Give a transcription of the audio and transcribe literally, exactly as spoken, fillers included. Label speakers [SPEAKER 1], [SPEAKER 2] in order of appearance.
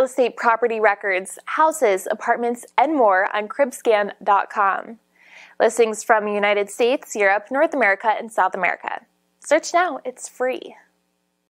[SPEAKER 1] real estate property records, houses, apartments, and more on crib scan dot com. Listings from the United States, Europe, North America, and South America. Search now, it's free.